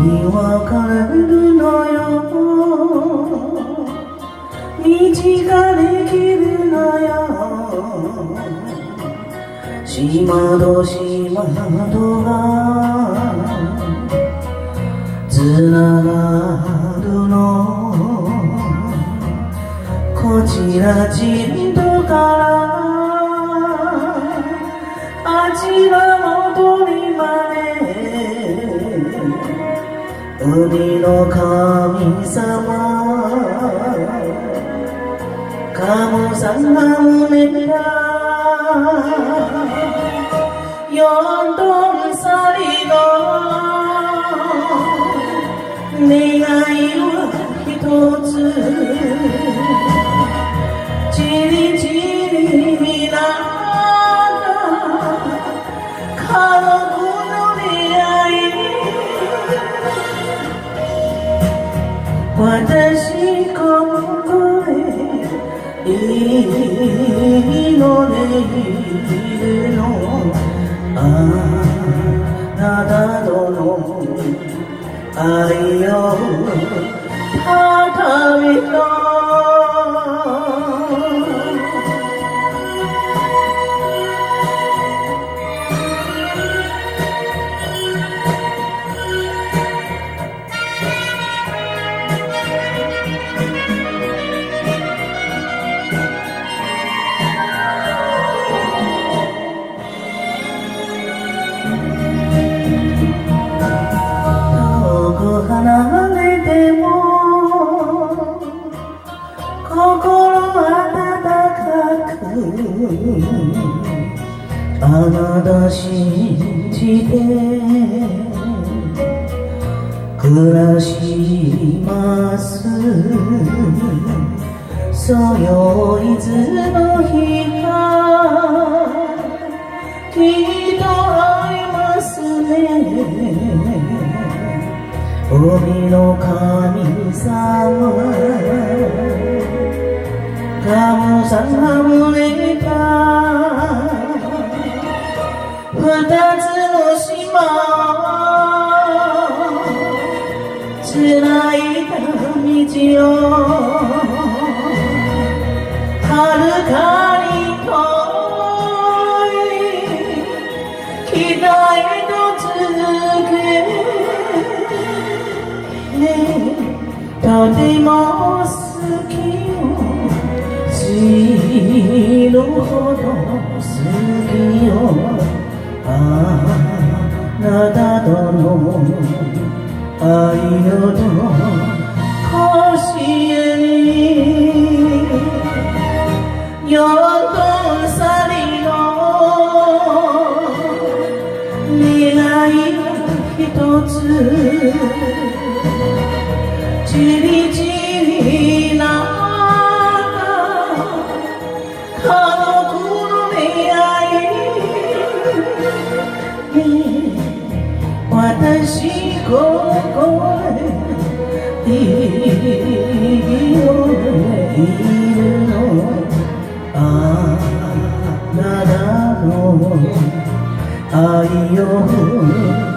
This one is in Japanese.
に別れるのよ、道ができるのよ。島と島とがつながるの。こちらじっとからあちら戻りまで、海の神様カモさんが胸が四トンサリの願いは一つ、じりじり見ながら家族の出会い、私ここでいいのでいるの。あなたとの愛を旅の離れても心温かく、あなた信じて暮らします。そうよいつの日かきっと会いますね。海の神様カモさんが胸た二つの島つないだ道を遥かに遠い期待と続け、とても好きよ、死ぬほど好きよ。あなたとの愛よと甲子園四トンサリの願いが一つ、じりじりな家族の出会い、私ここでいいのでいるの。あなたの愛よ